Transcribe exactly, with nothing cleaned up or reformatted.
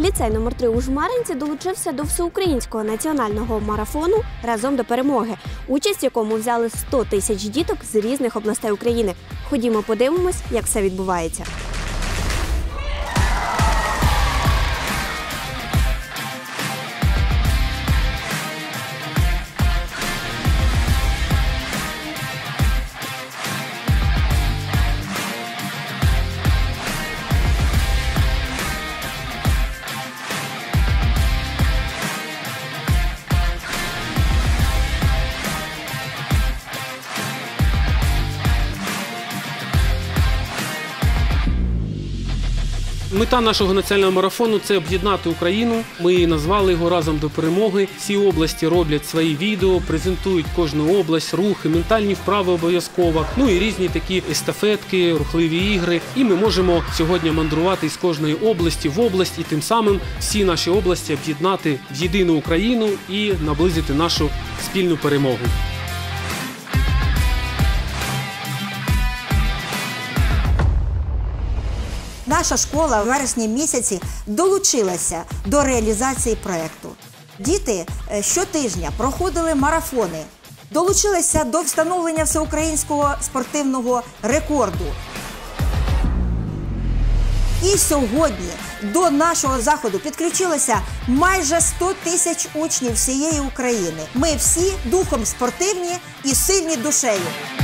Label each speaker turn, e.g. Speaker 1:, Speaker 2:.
Speaker 1: Ліцей номер три у Жмеринці долучився до всеукраїнського національного марафону «Разом до перемоги», участь в якому взяли сто тисяч діток з різних областей України. Ходімо подивимось, як все відбувається.
Speaker 2: Мета нашого національного марафону – це об'єднати Україну. Ми назвали його «Разом до перемоги». Всі області роблять свої відео, презентують кожну область, рухи, ментальні вправи обов'язково, ну і різні такі естафетки, рухливі ігри. І ми можемо сьогодні мандрувати з кожної області в область і тим самим всі наші області об'єднати в єдину Україну і наблизити нашу спільну перемогу.
Speaker 3: Наша школа в вересні місяці долучилася до реалізації проєкту. Діти щотижня проходили марафони, долучилися до встановлення всеукраїнського спортивного рекорду. І сьогодні до нашого заходу підключилося майже сто тисяч учнів всієї України. Ми всі духом спортивні і сильні душею.